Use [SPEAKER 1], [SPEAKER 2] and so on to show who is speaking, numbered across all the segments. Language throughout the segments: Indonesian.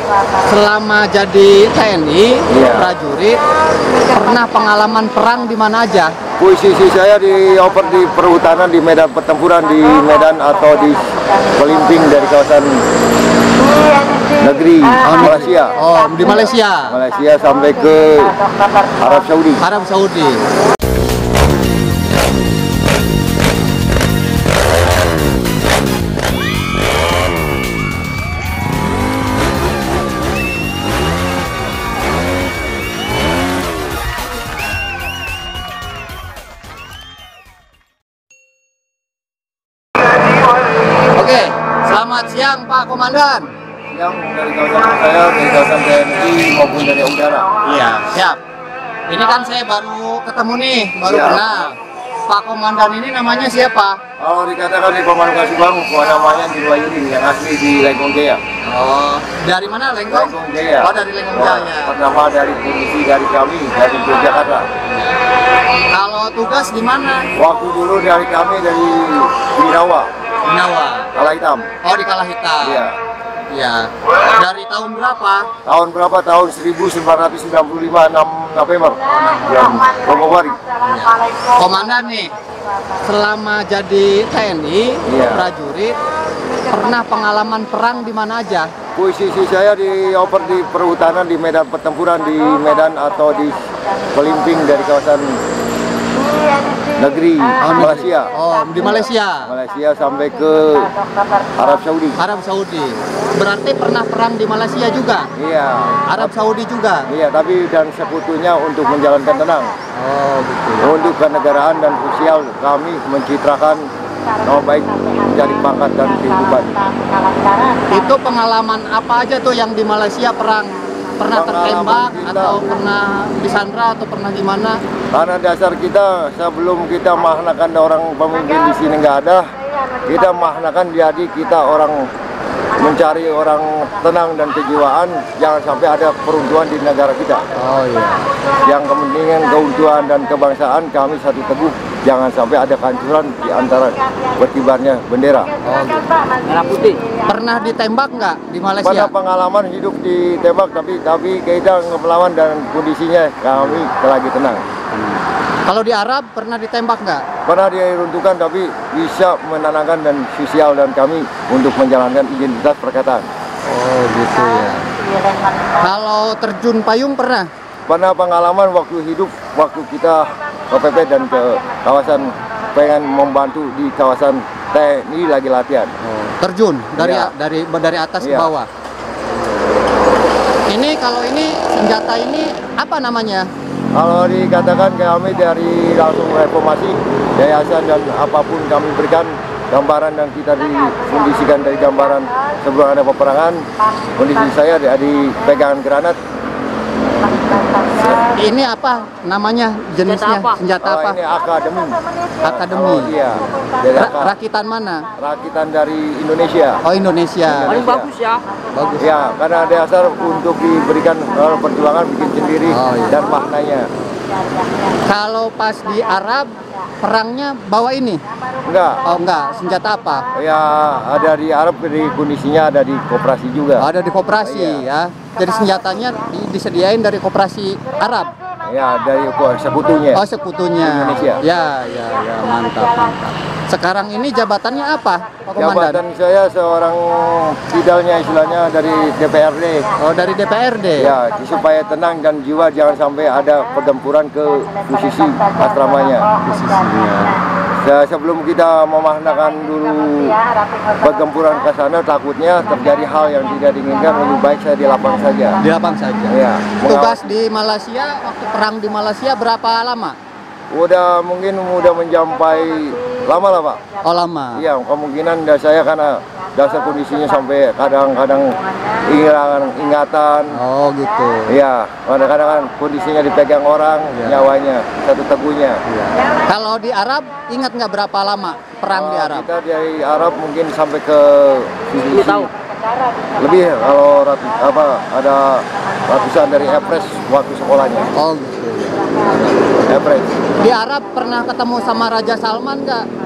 [SPEAKER 1] selama jadi TNI, prajurit, pernah pengalaman perang di mana aja?
[SPEAKER 2] Posisi saya dioper di perhutanan, di medan pertempuran, di Medan atau di Pelimping dari kawasan negeri Malaysia.
[SPEAKER 1] Oh, di Malaysia.
[SPEAKER 2] Malaysia sampai ke Arab Saudi.
[SPEAKER 1] Arab Saudi. Oke, selamat siang Pak Komandan.
[SPEAKER 2] Yang dari kawasan saya, dari kawasan TNI maupun dari udara.
[SPEAKER 1] Iya, siap. Ini kan saya baru ketemu nih, baru kenal. Pak Komandan ini namanya siapa?
[SPEAKER 2] Kalau dikatakan di Pemangkas Bang, namanya di Wayudi, yang asli di Lengkong Jaya.
[SPEAKER 1] Oh, dari mana Lengkong?
[SPEAKER 2] Lengkong Jaya.
[SPEAKER 1] Oh, dari Lengkong Jaya.
[SPEAKER 2] Pertama dari divisi dari kami, dari Yogyakarta.
[SPEAKER 1] Kalau tugas di mana?
[SPEAKER 2] Waktu dulu dari kami dari Binawa, Kala Hitam.
[SPEAKER 1] Oh, di Kala Hitam.
[SPEAKER 2] Iya.
[SPEAKER 1] Iya. Dari tahun berapa?
[SPEAKER 2] Tahun berapa? Tahun 1995, 6 November. Bulan Februari.
[SPEAKER 1] Komandan nih, selama jadi TNI, prajurit, pernah pengalaman perang di mana aja?
[SPEAKER 2] Posisi saya dioper di perhutanan, di medan pertempuran, di Medan atau di Pelimping dari kawasan negeri Malaysia.
[SPEAKER 1] Oh, di Malaysia.
[SPEAKER 2] Malaysia sampai ke Arab Saudi.
[SPEAKER 1] Arab Saudi. Berarti pernah perang di Malaysia juga?
[SPEAKER 2] Iya.
[SPEAKER 1] Arab Saudi juga?
[SPEAKER 2] Iya, tapi dan sekutunya untuk menjalankan tenang.
[SPEAKER 1] Oh, gitu ya.
[SPEAKER 2] Untuk kenegaraan dan sosial kami mencitrakan nama baik mencari pangkat dan kehidupan.
[SPEAKER 1] Itu pengalaman apa aja tuh yang di Malaysia perang? Pernah tertembak atau pernah disandra atau pernah gimana?
[SPEAKER 2] Karena dasar kita sebelum kita mahnakan orang pemimpin di sini nggak ada, kita mahnakan jadi kita orang mencari orang tenang dan kejiwaan, jangan sampai ada peruntuhan di negara kita.
[SPEAKER 1] Oh iya.
[SPEAKER 2] Yang kepentingan keutuhan dan kebangsaan kami satu teguh, jangan sampai ada kehancuran di antara berkibarnya bendera.
[SPEAKER 1] Oh, gitu. Merah putih. Pernah ditembak nggak di Malaysia?
[SPEAKER 2] Pada pengalaman hidup ditembak, tapi kita melawan dan kondisinya kami lagi tenang.
[SPEAKER 1] Kalau di Arab pernah ditembak nggak?
[SPEAKER 2] Pernah diruntuhkan, tapi bisa menenangkan dan sosial dan kami untuk menjalankan identitas perkataan.
[SPEAKER 1] Oh gitu ya. Kalau terjun payung pernah?
[SPEAKER 2] Pernah pengalaman waktu hidup, waktu kita KPP dan ke kawasan pengen membantu di kawasan TNI lagi latihan.
[SPEAKER 1] Oh, terjun dari atas ke bawah. Ini kalau ini senjata ini apa namanya?
[SPEAKER 2] Kalau dikatakan kami dari langsung reformasi, yayasan dan apapun kami berikan gambaran dan kita dikondisikan dari gambaran sebelum ada peperangan. Kondisi saya di pegangan granat.
[SPEAKER 1] Ini apa namanya, jenisnya? Senjata apa?
[SPEAKER 2] Ini akademi.
[SPEAKER 1] Akademi.
[SPEAKER 2] Oh, iya.
[SPEAKER 1] Rakitan mana?
[SPEAKER 2] Rakitan dari Indonesia.
[SPEAKER 1] Oh, Indonesia.
[SPEAKER 3] Paling bagus ya.
[SPEAKER 1] Bagus.
[SPEAKER 2] Ya, karena dasar untuk diberikan perjuangan bikin sendiri dan maknanya.
[SPEAKER 1] Kalau pas di Arab perangnya bawa ini?
[SPEAKER 2] Enggak.
[SPEAKER 1] Oh enggak, senjata apa?
[SPEAKER 2] Ya ada di Arab, di kondisinya ada di koperasi juga.
[SPEAKER 1] Ada di koperasi ya. Jadi senjatanya disediain dari koperasi Arab.
[SPEAKER 2] Ya dari sekutunya.
[SPEAKER 1] Oh sekutunya.
[SPEAKER 2] Indonesia.
[SPEAKER 1] Ya mantap. Sekarang ini jabatannya apa, Pak Komandan?
[SPEAKER 2] Jabatan saya seorang bidalnya istilahnya dari DPRD.
[SPEAKER 1] Oh dari DPRD.
[SPEAKER 2] Ya supaya tenang dan jiwa jangan sampai ada pertempuran ke posisi asramanya. Sebelum kita memahnakan dulu pertempuran ke sana, takutnya terjadi hal yang tidak diinginkan, lebih baik saya di lapang saja.
[SPEAKER 1] Di lapang saja.
[SPEAKER 2] Ya.
[SPEAKER 1] Tugas di Malaysia, waktu perang di Malaysia berapa lama?
[SPEAKER 2] Mungkin udah mencapai lama lah Pak.
[SPEAKER 1] Oh lama.
[SPEAKER 2] Iya, kemungkinan saya karena dasar kondisinya sampai kadang-kadang ingatan.
[SPEAKER 1] Oh gitu.
[SPEAKER 2] Iya, kadang-kadang kan kondisinya dipegang orang, nyawanya satu teguhnya.
[SPEAKER 1] Kalau di Arab ingat nggak berapa lama perang di Arab?
[SPEAKER 2] Kita dari Arab mungkin sampai ke
[SPEAKER 3] 10 tahun.
[SPEAKER 2] Lebih kalau ada ratusan dari Epres waktu sekolahnya.
[SPEAKER 1] Oh gitu.
[SPEAKER 2] Epres.
[SPEAKER 1] Di Arab pernah ketemu sama Raja Salman nggak?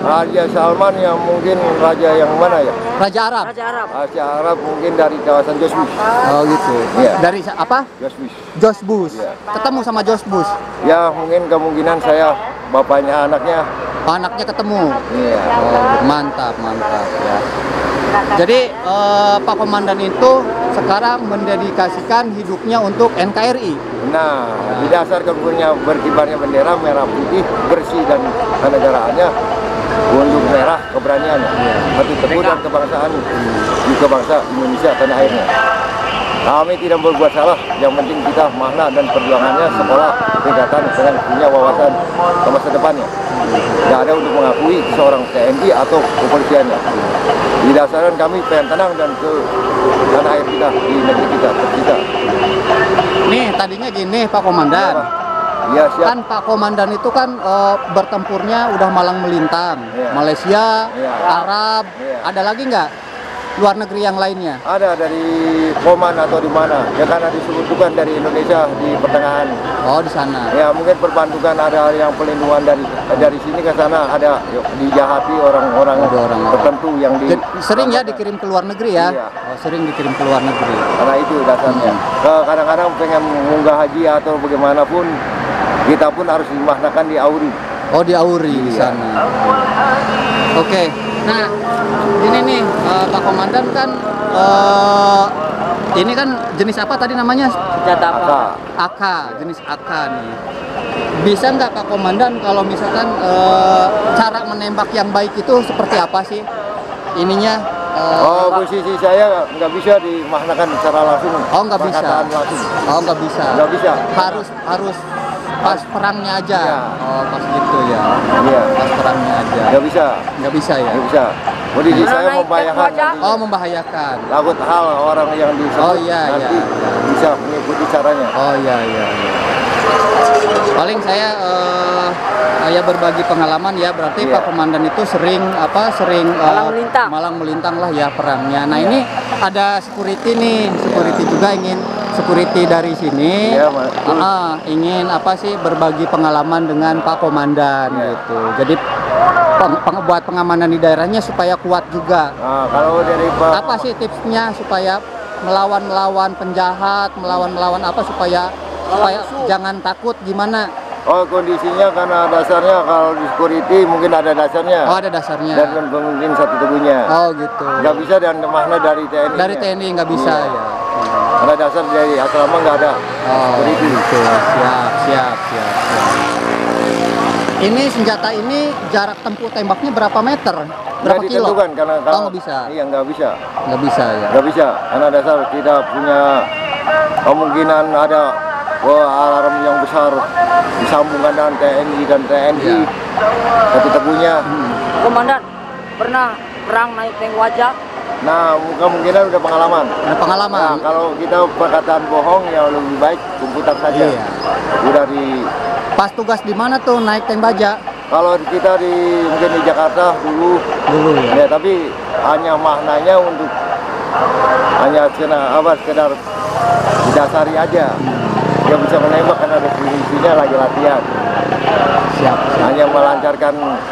[SPEAKER 2] Raja Salman yang mungkin raja yang mana ya?
[SPEAKER 1] Raja Arab.
[SPEAKER 3] Raja Arab.
[SPEAKER 2] Raja Arab mungkin dari kawasan Josbus.
[SPEAKER 1] Oh gitu.
[SPEAKER 2] Iya.
[SPEAKER 1] Dari apa?
[SPEAKER 2] Josbus.
[SPEAKER 1] George Bush.
[SPEAKER 2] Iya.
[SPEAKER 1] Ketemu sama George Bush.
[SPEAKER 2] Ya mungkin kemungkinan saya bapaknya anaknya.
[SPEAKER 1] Anaknya ketemu.
[SPEAKER 2] Iya.
[SPEAKER 1] Oh, mantap, mantap ya. Jadi Pak Komandan itu sekarang mendedikasikan hidupnya untuk NKRI.
[SPEAKER 2] Nah, didasarkan punya berkibarnya bendera merah putih bersih dan kenegaraannya, untuk merah keberaniannya, hati teguh dan kebangsaan juga bangsa Indonesia tanah airnya. Kami tidak berbuat salah, yang penting kita makna dan perjuangannya sekolah tingkatan dengan punya wawasan ke masa depannya. Tidak ada untuk mengakui seorang TNI atau kepolisiannya. Didasarkan kami pengen tenang dan ke tanah air kita, di negeri kita, tercipta.
[SPEAKER 1] Nih tadinya gini Pak Komandan.
[SPEAKER 2] Iya siap.
[SPEAKER 1] Kan Pak Komandan itu kan bertempurnya udah malang melintang,
[SPEAKER 2] Iya.
[SPEAKER 1] Malaysia,
[SPEAKER 2] Iya.
[SPEAKER 1] Arab,
[SPEAKER 2] Iya.
[SPEAKER 1] ada lagi nggak luar negeri yang lainnya?
[SPEAKER 2] Ada dari Oman atau di mana? Ya karena disebutkan dari Indonesia di pertengahan.
[SPEAKER 1] Oh di sana.
[SPEAKER 2] Ya mungkin perbantukan ada yang pelindungan dari sini ke sana, ada dijahati orang-orang
[SPEAKER 1] Ada orang-orang.
[SPEAKER 2] tertentu yang di.
[SPEAKER 1] Sering ya dikirim ke luar negeri ya?
[SPEAKER 2] Iya.
[SPEAKER 1] Oh, sering dikirim ke luar negeri.
[SPEAKER 2] Karena itu dasarnya. Kadang-kadang pengen munggah haji atau bagaimanapun, kita pun harus dimaknakan di Auri.
[SPEAKER 1] Oh di Auri di
[SPEAKER 2] Iya.
[SPEAKER 1] sana. Oke. Nah ini nih Pak Komandan kan ini kan jenis apa tadi namanya?
[SPEAKER 3] Senjata apa?
[SPEAKER 2] Maka
[SPEAKER 1] AK, jenis AK nih. Bisa nggak Pak Komandan kalau misalkan cara menembak yang baik itu seperti apa sih? Ininya
[SPEAKER 2] posisi saya nggak bisa dimaknakan secara langsung.
[SPEAKER 1] Oh, nggak bisa.
[SPEAKER 2] Perkataan langsung.
[SPEAKER 1] oh nggak bisa.
[SPEAKER 2] Nggak bisa.
[SPEAKER 1] Harus pas perangnya aja.
[SPEAKER 2] Iya.
[SPEAKER 1] Oh pas gitu ya.
[SPEAKER 2] Iya.
[SPEAKER 1] Pas perangnya aja.
[SPEAKER 2] Nggak bisa.
[SPEAKER 1] Nggak bisa ya.
[SPEAKER 2] Nggak bisa. Posisi
[SPEAKER 3] Kalau
[SPEAKER 2] saya
[SPEAKER 3] naik
[SPEAKER 2] membahayakan.
[SPEAKER 3] tempo aja.
[SPEAKER 2] nanti.
[SPEAKER 1] Oh membahayakan.
[SPEAKER 2] Takut hal orang yang disebut
[SPEAKER 1] Oh, iya,
[SPEAKER 2] nanti
[SPEAKER 1] iya.
[SPEAKER 2] bisa mengikuti caranya.
[SPEAKER 1] Oh iya iya. Iya. Paling saya ya berbagi pengalaman ya, berarti
[SPEAKER 2] Iya.
[SPEAKER 1] Pak Komandan itu sering malang melintang lah ya perangnya. Nah
[SPEAKER 2] Iya.
[SPEAKER 1] ini ada security nih, security juga ingin security dari sini.
[SPEAKER 2] Iya, Mas.
[SPEAKER 1] Ingin apa sih berbagi pengalaman dengan Pak Komandan
[SPEAKER 2] Iya.
[SPEAKER 1] gitu. Jadi buat pengamanan di daerahnya supaya kuat juga.
[SPEAKER 2] Nah, kalau dari Pak
[SPEAKER 1] Apa sih tipsnya supaya melawan penjahat, melawan apa supaya jangan takut gimana?
[SPEAKER 2] Oh, kondisinya karena dasarnya kalau di security mungkin ada dasarnya.
[SPEAKER 1] Oh ada dasarnya.
[SPEAKER 2] Dan mungkin satu tubuhnya.
[SPEAKER 1] Oh gitu.
[SPEAKER 2] Nggak bisa dan makna dari TNI.
[SPEAKER 1] Dari TNI nggak bisa
[SPEAKER 2] Iya.
[SPEAKER 1] ya.
[SPEAKER 2] Karena dasar dari asrama nggak ada.
[SPEAKER 1] Oh
[SPEAKER 2] Security.
[SPEAKER 1] gitu. Siap. Ini senjata ini jarak tempuh tembaknya berapa meter? Berapa
[SPEAKER 2] Nggak
[SPEAKER 1] kilo?
[SPEAKER 2] ditentukan karena
[SPEAKER 1] Oh nggak bisa.
[SPEAKER 2] Iya nggak bisa.
[SPEAKER 1] Nggak bisa ya.
[SPEAKER 2] Nggak bisa karena dasar tidak punya kemungkinan ada alarm yang besar disambungkan dengan TNI dan TNI.
[SPEAKER 1] Iya.
[SPEAKER 2] Satu teguhnya.
[SPEAKER 3] Komandan pernah perang naik tank wajah?
[SPEAKER 2] Nah, kemungkinan udah pengalaman.
[SPEAKER 1] Ada pengalaman.
[SPEAKER 2] Nah, kalau kita perkataan bohong ya lebih baik komputer saja.
[SPEAKER 1] Iya.
[SPEAKER 2] Udah di
[SPEAKER 1] Pas tugas di mana tuh naik tank baja?
[SPEAKER 2] kalau kita mungkin di Jakarta dulu
[SPEAKER 1] Dulu ya.
[SPEAKER 2] ya, tapi hanya maknanya untuk hanya sekedar didasari aja. Dia bisa menembak karena definisinya lagi latihan.
[SPEAKER 1] Siap.
[SPEAKER 2] Hanya melancarkan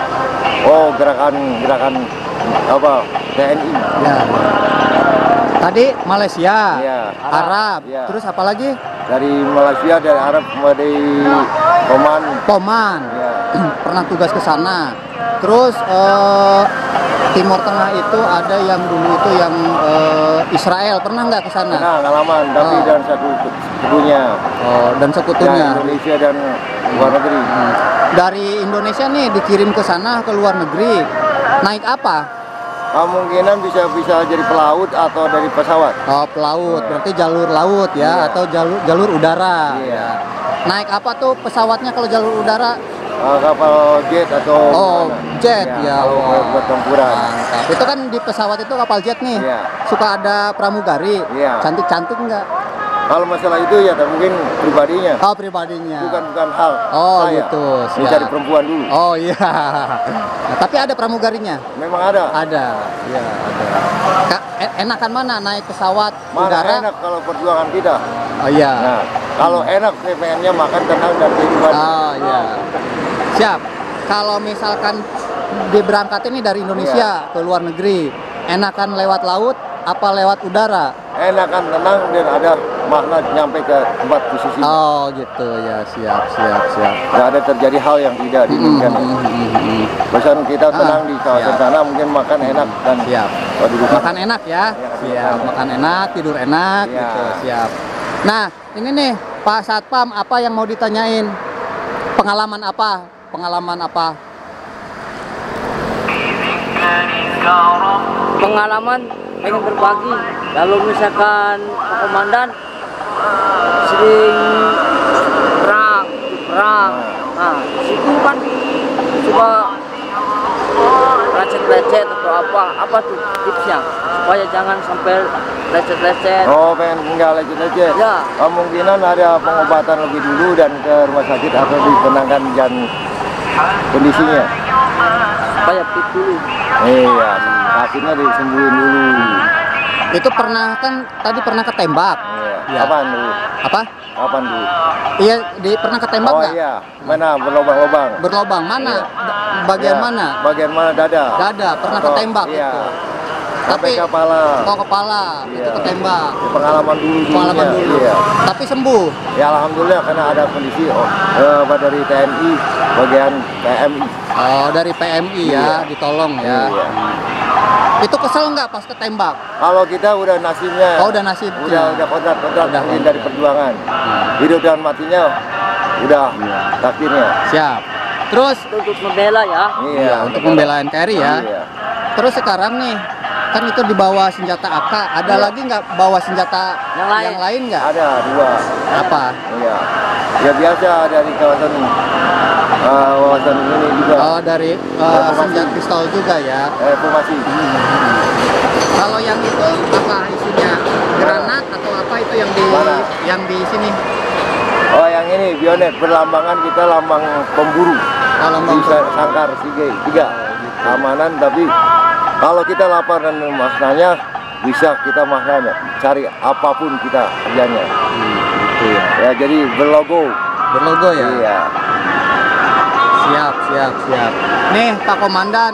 [SPEAKER 2] gerakan apa TNI.
[SPEAKER 1] Ya. Tadi Malaysia,
[SPEAKER 2] Iya.
[SPEAKER 1] Arab,
[SPEAKER 2] Iya.
[SPEAKER 1] terus apa lagi?
[SPEAKER 2] Dari Malaysia, dari Arab, dari Oman.
[SPEAKER 1] Poman.
[SPEAKER 2] Ya.
[SPEAKER 1] Pernah tugas ke sana. Terus Timur Tengah itu ada yang dulu itu yang Israel, pernah nggak ke sana?
[SPEAKER 2] Nah, pengalaman, tapi
[SPEAKER 1] Oh.
[SPEAKER 2] dan satu sekutunya.
[SPEAKER 1] Oh, dan
[SPEAKER 2] Ya,
[SPEAKER 1] sekutunya.
[SPEAKER 2] Indonesia dan luar negeri.
[SPEAKER 1] Dari Indonesia nih dikirim ke sana ke luar negeri. Naik apa?
[SPEAKER 2] Kemungkinan bisa jadi pelaut atau dari pesawat.
[SPEAKER 1] Oh, pelaut.
[SPEAKER 2] Iya.
[SPEAKER 1] Berarti jalur laut ya
[SPEAKER 2] Iya.
[SPEAKER 1] atau jalur udara.
[SPEAKER 2] Iya.
[SPEAKER 1] Naik apa tuh pesawatnya kalau jalur udara?
[SPEAKER 2] Kapal jet atau
[SPEAKER 1] Oh,
[SPEAKER 2] gimana?
[SPEAKER 1] jet ya.
[SPEAKER 2] Kalau
[SPEAKER 1] Wah.
[SPEAKER 2] buat tempuran.
[SPEAKER 1] Mantap. Itu kan di pesawat itu kapal jet nih.
[SPEAKER 2] Iya.
[SPEAKER 1] Suka ada pramugari.
[SPEAKER 2] Iya.
[SPEAKER 1] Cantik-cantik nggak?
[SPEAKER 2] Kalau masalah itu ya mungkin pribadinya.
[SPEAKER 1] Oh, pribadinya.
[SPEAKER 2] Bukan hal
[SPEAKER 1] Oh,
[SPEAKER 2] saya.
[SPEAKER 1] gitu.
[SPEAKER 2] Mencari
[SPEAKER 1] Siap.
[SPEAKER 2] perempuan dulu.
[SPEAKER 1] Oh iya. Nah, tapi ada pramugarinya?
[SPEAKER 2] Memang ada.
[SPEAKER 1] Ada. Iya, ada. Enakan mana naik pesawat
[SPEAKER 2] Mana
[SPEAKER 1] udara?
[SPEAKER 2] enak kalau perjuangan kita.
[SPEAKER 1] Oh iya.
[SPEAKER 2] Nah, kalau enak saya pengennya makan tenang dan kehidupan.
[SPEAKER 1] Oh iya. Siap. Kalau misalkan diberangkatin nih dari Indonesia ke luar negeri, enakan lewat laut apa lewat udara?
[SPEAKER 2] Enakan tenang dan ada makna nyampe ke tempat posisi.
[SPEAKER 1] Oh gitu ya, siap.
[SPEAKER 2] Nggak ada terjadi hal yang tidak diinginkan. Bosan kita tenang di kawasan
[SPEAKER 1] siap.
[SPEAKER 2] sana, mungkin makan enak dan
[SPEAKER 1] Siap. Makan enak ya, siap. Makan enak, tidur enak,
[SPEAKER 2] Ya.
[SPEAKER 1] gitu, siap. Nah, ini nih Pak Satpam, apa yang mau ditanyain? Pengalaman apa?
[SPEAKER 3] Pengalaman pengen berbagi. Kalau misalkan Pak Komandan sering perang. Nah, situ kan coba lecet-lecet atau apa tuh tipsnya supaya jangan sampai lecet-lecet.
[SPEAKER 2] Oh, pengen tinggal lecet-lecet.
[SPEAKER 3] Ya.
[SPEAKER 2] Kemungkinan ada pengobatan lebih dulu dan ke rumah sakit atau ditenangkan dan kondisinya.
[SPEAKER 3] Supaya fit dulu.
[SPEAKER 2] Iya, sakitnya disembuhin dulu.
[SPEAKER 1] Itu pernah kan tadi pernah ketembak.
[SPEAKER 2] Iya.
[SPEAKER 1] Ya.
[SPEAKER 2] Kapan dulu?
[SPEAKER 1] Apa?
[SPEAKER 2] Kapan dulu?
[SPEAKER 1] Iya, pernah ketembak
[SPEAKER 2] Oh
[SPEAKER 1] nggak?
[SPEAKER 2] iya, mana berlobang-lobang?
[SPEAKER 1] Berlobang mana? Bagian
[SPEAKER 2] Iya.
[SPEAKER 1] mana?
[SPEAKER 2] Bagian mana dada?
[SPEAKER 1] Dada, pernah
[SPEAKER 2] Atau-
[SPEAKER 1] ketembak
[SPEAKER 2] iya.
[SPEAKER 1] itu.
[SPEAKER 2] Sampai kepala.
[SPEAKER 1] Kepala, itu
[SPEAKER 2] Iya.
[SPEAKER 1] ketembak.
[SPEAKER 2] Pengalaman dulu.
[SPEAKER 1] Pengalaman dulu.
[SPEAKER 2] Iya.
[SPEAKER 1] Tapi sembuh.
[SPEAKER 2] Ya alhamdulillah karena ada kondisi dari TNI bagian PMI.
[SPEAKER 1] Oh, dari PMI ya, ditolong ya.
[SPEAKER 2] Iya.
[SPEAKER 1] Itu kesel nggak pas ketembak?
[SPEAKER 2] Kalau kita udah nasibnya.
[SPEAKER 1] Oh, udah nasibnya.
[SPEAKER 2] Udah kontrak
[SPEAKER 1] Udah
[SPEAKER 2] mungkin
[SPEAKER 1] kontrak.
[SPEAKER 2] dari perjuangan. Hidup dan matinya udah takdirnya.
[SPEAKER 1] Siap. Terus
[SPEAKER 3] Untuk membela ya.
[SPEAKER 2] Iya,
[SPEAKER 1] untuk membela NKRI ya.
[SPEAKER 2] Iya.
[SPEAKER 1] Terus sekarang nih, kan itu dibawa senjata AK. Ada
[SPEAKER 2] Iya.
[SPEAKER 1] lagi nggak bawa senjata
[SPEAKER 3] Yang lain?
[SPEAKER 1] nggak?
[SPEAKER 2] Ada 2.
[SPEAKER 1] Apa?
[SPEAKER 2] Iya. Ya biasa dari kawasan kawasan ini juga.
[SPEAKER 1] Oh, dari
[SPEAKER 2] Reformasi.
[SPEAKER 1] senjata pistol juga ya.
[SPEAKER 2] Reformasi.
[SPEAKER 1] Kalau yang itu apa isinya? Granat atau apa itu yang di
[SPEAKER 2] Mana?
[SPEAKER 1] sini?
[SPEAKER 2] Oh yang ini Bionet berlambangan kita lambang pemburu.
[SPEAKER 1] Lambang
[SPEAKER 2] Di Sangkar 3. Keamanan tapi kalau kita lapar dan maknanya bisa kita maknanya cari apapun kita kerjanya.
[SPEAKER 1] Gitu ya.
[SPEAKER 2] Ya jadi berlogo.
[SPEAKER 1] Berlogo ya.
[SPEAKER 2] Iya.
[SPEAKER 1] Siap. Nih Pak Komandan,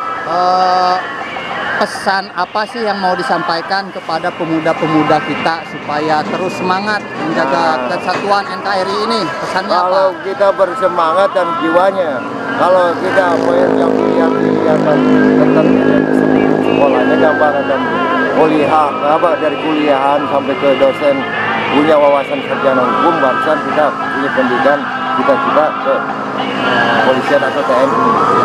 [SPEAKER 1] pesan apa sih yang mau disampaikan kepada pemuda-pemuda kita supaya terus semangat menjaga kesatuan NKRI ini? Pesannya apa?
[SPEAKER 2] Kalau kita bersemangat dan jiwanya, kalau kita yang pilihan dan tetap sekolahnya gambaran dan kuliah, dari kuliahan sampai ke dosen punya wawasan sarjana hukum, barusan kita punya pendidikan kita ke polisian atau TNI.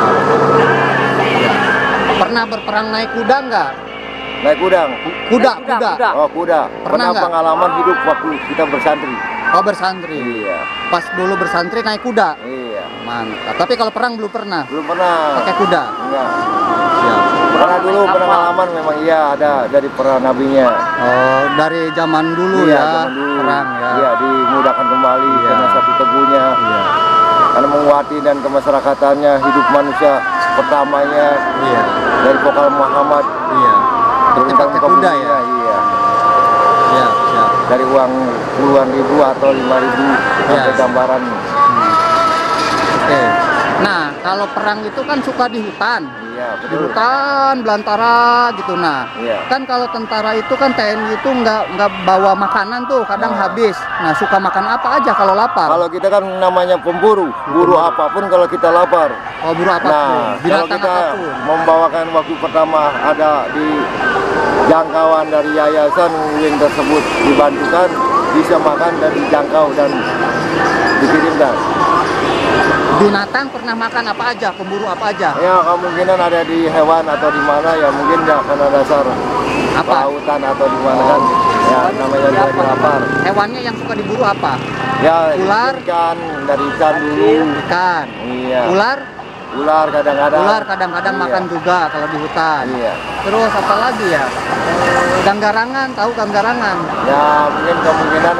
[SPEAKER 1] Pernah berperang naik kuda nggak?
[SPEAKER 2] Naik kudang.
[SPEAKER 1] Kuda.
[SPEAKER 2] Oh kuda. Pernah
[SPEAKER 1] nggak?
[SPEAKER 2] pengalaman hidup waktu kita bersantri.
[SPEAKER 1] Oh, bersantri.
[SPEAKER 2] Iya.
[SPEAKER 1] Pas dulu bersantri naik kuda.
[SPEAKER 2] Iya.
[SPEAKER 1] Mantap. Tapi kalau perang belum pernah.
[SPEAKER 2] Belum pernah.
[SPEAKER 1] Pakai kuda.
[SPEAKER 2] Enggak.
[SPEAKER 1] Siap.
[SPEAKER 2] Pernah dulu pengalaman memang iya ada dari para nabinya.
[SPEAKER 1] Oh, dari zaman dulu
[SPEAKER 2] Iya,
[SPEAKER 1] ya.
[SPEAKER 2] zaman dulu.
[SPEAKER 1] Perang ya.
[SPEAKER 2] Iya, dimudahkan kembali
[SPEAKER 1] Iya.
[SPEAKER 2] karena satu teguhnya.
[SPEAKER 1] Iya.
[SPEAKER 2] Karena menguati dan kemasyarakatannya hidup manusia pertamanya
[SPEAKER 1] Iya.
[SPEAKER 2] dari vokal Muhammad.
[SPEAKER 1] Iya. Itu
[SPEAKER 2] Tentang
[SPEAKER 1] pakai kuda ya.
[SPEAKER 2] kebumiannya, Iya.
[SPEAKER 1] Siap.
[SPEAKER 2] Dari uang puluhan ribu atau 5.000 sampai
[SPEAKER 1] Iya.
[SPEAKER 2] gambaran.
[SPEAKER 1] Oke. Nah, kalau perang itu kan suka di hutan.
[SPEAKER 2] Iya,
[SPEAKER 1] Di
[SPEAKER 2] betul.
[SPEAKER 1] hutan, belantara gitu. Nah,
[SPEAKER 2] Iya.
[SPEAKER 1] kan kalau tentara itu kan TNI itu nggak bawa makanan tuh, kadang habis. Nah, suka makan apa aja kalau lapar?
[SPEAKER 2] Kalau kita kan namanya pemburu, buru apapun kalau kita lapar.
[SPEAKER 1] Oh, buru apapun,
[SPEAKER 2] Nah, kalau
[SPEAKER 1] binatang
[SPEAKER 2] kita
[SPEAKER 1] apapun.
[SPEAKER 2] membawakan waktu pertama ada di jangkauan dari yayasan wing tersebut dibantukan bisa makan dan dijangkau dan dikirimkan.
[SPEAKER 1] Binatang pernah makan apa aja? Pemburu apa aja?
[SPEAKER 2] Ya kemungkinan ada di hewan atau di mana ya mungkin ya karena dasar
[SPEAKER 1] Apa?
[SPEAKER 2] lautan atau di mana kan ya namanya lagi lapar.
[SPEAKER 1] Hewannya yang suka diburu apa?
[SPEAKER 2] Ya
[SPEAKER 1] Ular?
[SPEAKER 2] ikan dari ikan dulu.
[SPEAKER 1] Ikan.
[SPEAKER 2] Iya.
[SPEAKER 1] Ular
[SPEAKER 2] Ular kadang-kadang.
[SPEAKER 1] kadang-kadang
[SPEAKER 2] Iya.
[SPEAKER 1] makan juga kalau di hutan.
[SPEAKER 2] Iya.
[SPEAKER 1] Terus apa lagi ya? Ganggarangan, tahu ganggarangan?
[SPEAKER 2] Ya mungkin kemungkinan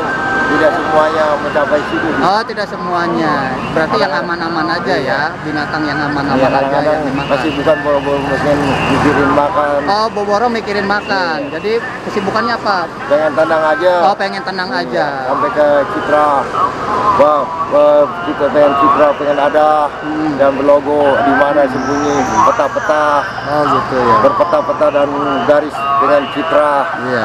[SPEAKER 2] tidak semuanya mencapai situ.
[SPEAKER 1] Oh, tidak semuanya. Berarti yang aman-aman aja ya, binatang yang
[SPEAKER 2] Ya,
[SPEAKER 1] aman-aman aja
[SPEAKER 2] kadang-kadang
[SPEAKER 1] yang dimakan.
[SPEAKER 2] masih bukan boro-boro mikirin makan,
[SPEAKER 1] Oh, Boboro mikirin makan. Jadi kesibukannya apa?
[SPEAKER 2] pengen tenang aja.
[SPEAKER 1] Oh, pengen tenang aja.
[SPEAKER 2] Sampai ke Citra, wah, kita pengen Citra, pengen ada dan berlogo di mana sembunyi peta-peta,
[SPEAKER 1] Oh, gitu ya.
[SPEAKER 2] berpeta-peta dan garis dengan Citra.
[SPEAKER 1] Iya.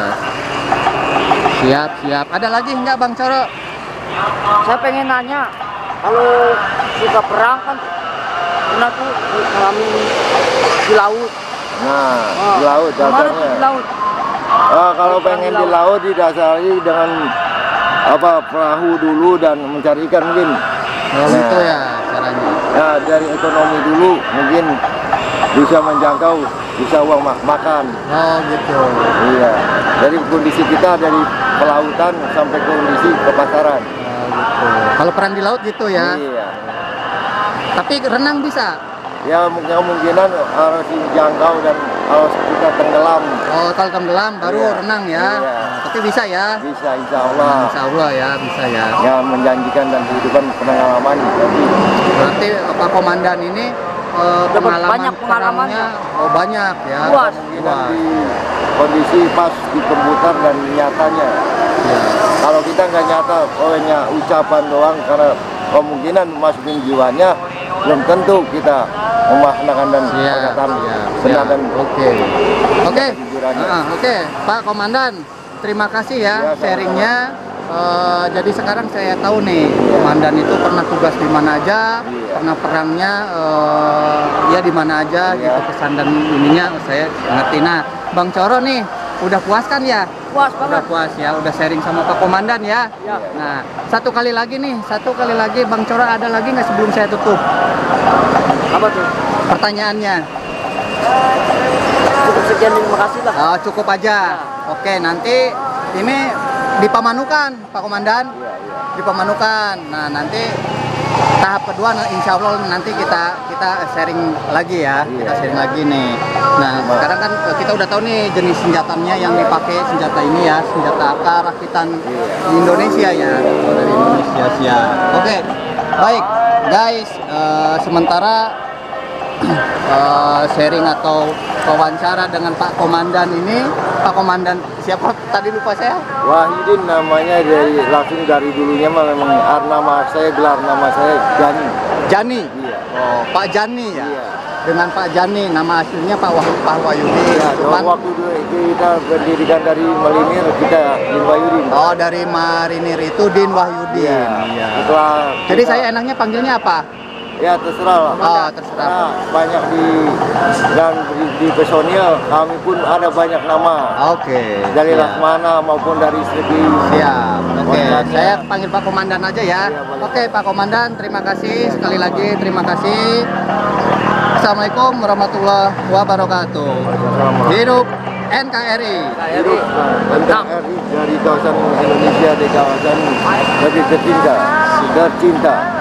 [SPEAKER 1] Siap, siap. Ada lagi enggak Bang Coro?
[SPEAKER 3] Saya pengen nanya, kalau suka perang kan pernah tuh ngalamin di laut.
[SPEAKER 2] Nah, di
[SPEAKER 3] Oh,
[SPEAKER 2] laut
[SPEAKER 3] gimana tuh
[SPEAKER 2] dasarnya.
[SPEAKER 3] di laut?
[SPEAKER 2] Kalau pengen di laut didasari dengan apa, perahu dulu dan mencari ikan mungkin.
[SPEAKER 1] Oh, gitu ya caranya.
[SPEAKER 2] Nah, dari ekonomi dulu mungkin bisa menjangkau, bisa uang makan.
[SPEAKER 1] Oh, gitu.
[SPEAKER 2] Iya. Dari kondisi kita dari pelautan sampai kondisi ke pasaran.
[SPEAKER 1] Oh, gitu. Kalau perang di laut gitu ya.
[SPEAKER 2] Iya.
[SPEAKER 1] Tapi renang bisa.
[SPEAKER 2] Ya kemungkinan harus dijangkau dan harus kita tenggelam.
[SPEAKER 1] Oh, kalau tenggelam baru
[SPEAKER 2] Iya.
[SPEAKER 1] renang ya.
[SPEAKER 2] Iya.
[SPEAKER 1] Tapi bisa ya.
[SPEAKER 2] Bisa, insya Allah.
[SPEAKER 1] Insya Allah ya, bisa ya.
[SPEAKER 2] Ya menjanjikan dan kehidupan pengalaman. Tapi
[SPEAKER 1] Berarti Pak Komandan ini pengalaman
[SPEAKER 3] banyak pengalamannya.
[SPEAKER 1] perangnya, oh banyak ya.
[SPEAKER 3] Luas.
[SPEAKER 2] kemungkinan di kondisi pas di komputer dan nyatanya.
[SPEAKER 1] Ya.
[SPEAKER 2] Kalau kita nggak nyata, hanya ucapan doang, karena kemungkinan masukin jiwanya belum tentu kita memaknakan dan
[SPEAKER 1] Siap,
[SPEAKER 2] perkataan
[SPEAKER 1] siap,
[SPEAKER 2] benar
[SPEAKER 1] siap.
[SPEAKER 2] dan
[SPEAKER 1] Oke. Oke.
[SPEAKER 2] kejujurannya.
[SPEAKER 1] Oke, Pak Komandan, terima kasih ya
[SPEAKER 2] Ya,
[SPEAKER 1] sharingnya. Jadi sekarang saya tahu nih, Komandan itu pernah tugas di mana aja,
[SPEAKER 2] Iya.
[SPEAKER 1] pernah perangnya ya di mana aja
[SPEAKER 2] Iya.
[SPEAKER 1] gitu, pesan dan ininya saya ngerti. Nah, Bang Coro nih, udah puas kan ya?
[SPEAKER 3] Puas
[SPEAKER 1] Udah
[SPEAKER 3] banget.
[SPEAKER 1] puas ya, udah sharing sama Pak Komandan ya.
[SPEAKER 3] Ya.
[SPEAKER 1] Nah, satu kali lagi Bang Coro, ada lagi nggak sebelum saya tutup
[SPEAKER 3] Apa tuh?
[SPEAKER 1] pertanyaannya?
[SPEAKER 3] Cukup sekian, terima kasih lah.
[SPEAKER 1] Oh, cukup aja. Oke, nanti ini di Pamanukan, Pak Komandan.
[SPEAKER 2] Iya, iya.
[SPEAKER 1] Di Pamanukan. Nah, nanti tahap kedua, insya Allah nanti kita sharing lagi ya.
[SPEAKER 2] Iya.
[SPEAKER 1] Kita sharing lagi nih. Nah, sekarang kan kita udah tahu nih jenis senjatanya yang dipakai, senjata ini ya, senjata AK rakitan di Indonesia ya. Dari Indonesia, siap. Oke, baik guys. Sementara sharing atau wawancara dengan Pak Komandan ini, Pak Komandan siapa tadi lupa saya?
[SPEAKER 2] Wahidin namanya, langsung dari dulunya mah memang gelar nama saya Jani.
[SPEAKER 1] Jani.
[SPEAKER 2] Iya.
[SPEAKER 1] Oh, Pak Jani ya.
[SPEAKER 2] Iya.
[SPEAKER 1] Dengan Pak Jani, nama aslinya Pak Wahyudi.
[SPEAKER 2] Iya,
[SPEAKER 1] Cuman,
[SPEAKER 2] waktu dulu kita berdirikan dari Malinir, kita di Wayudin.
[SPEAKER 1] oh, dari Marinir itu Din Wahyudin. Iya.
[SPEAKER 2] Setelah
[SPEAKER 1] Jadi
[SPEAKER 2] kita-
[SPEAKER 1] saya enaknya panggilnya apa?
[SPEAKER 2] ya terserah lah.
[SPEAKER 1] Oh, terserah.
[SPEAKER 2] Karena banyak di personil kami pun ada banyak nama.
[SPEAKER 1] Oke.
[SPEAKER 2] Dari
[SPEAKER 1] siap.
[SPEAKER 2] Lakmana maupun dari segi
[SPEAKER 1] Siap. Oke,
[SPEAKER 2] Komandannya.
[SPEAKER 1] saya panggil Pak Komandan aja ya.
[SPEAKER 2] Iya, boleh.
[SPEAKER 1] Oke, Pak Komandan, terima kasih sekali lagi, terima kasih. Assalamualaikum warahmatullahi wabarakatuh. Hidup NKRI.
[SPEAKER 2] hidup NKRI dari kawasan Indonesia, di kawasan lebih tercinta.